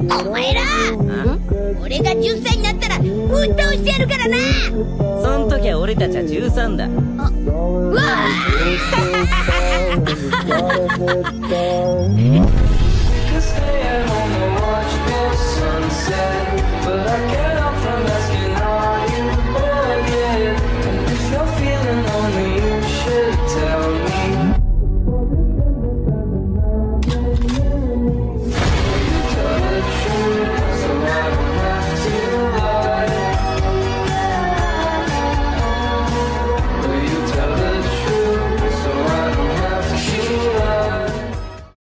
お前ら俺が10歳になったらぶっ倒してやるからな。 そん時は俺たちは13だ。 うわ Could stay at home and watch the sunset, but I can't.